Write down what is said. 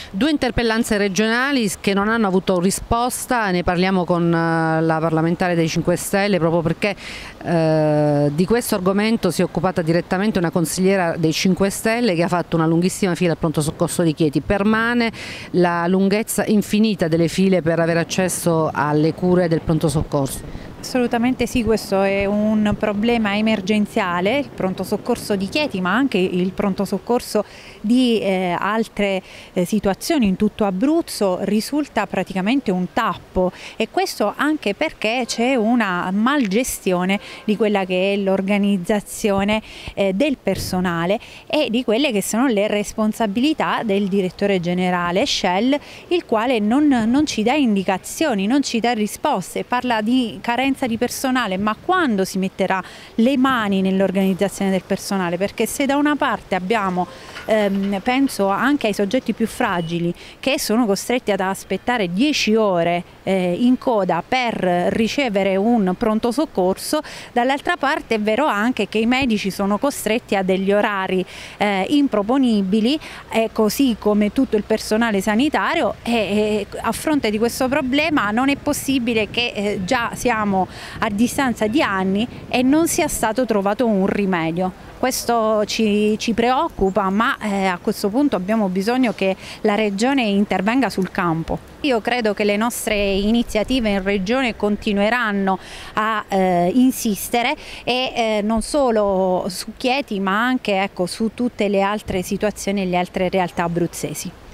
Due interpellanze regionali che non hanno avuto risposta, ne parliamo con la parlamentare dei 5 Stelle proprio perché di questo argomento si è occupata direttamente una consigliera dei 5 Stelle che ha fatto una lunghissima fila al pronto soccorso di Chieti. Permane la lunghezza infinita delle file per avere accesso alle cure del pronto soccorso. Assolutamente sì, questo è un problema emergenziale, il pronto soccorso di Chieti ma anche il pronto soccorso di altre situazioni in tutto Abruzzo risulta praticamente un tappo, e questo anche perché c'è una malgestione di quella che è l'organizzazione del personale e di quelle che sono le responsabilità del direttore generale Shell, il quale non ci dà indicazioni, non ci dà risposte, parla di carenza di personale, ma quando si metterà le mani nell'organizzazione del personale? Perché se da una parte abbiamo penso anche ai soggetti più fragili che sono costretti ad aspettare 10 ore in coda per ricevere un pronto soccorso, dall'altra parte è vero anche che i medici sono costretti a degli orari improponibili, così come tutto il personale sanitario, e a fronte di questo problema non è possibile che già siamo a distanza di anni e non sia stato trovato un rimedio. Questo ci preoccupa, ma a questo punto abbiamo bisogno che la Regione intervenga sul campo. Io credo che le nostre iniziative in Regione continueranno a insistere e non solo su Chieti ma anche, ecco, su tutte le altre situazioni e le altre realtà abruzzesi.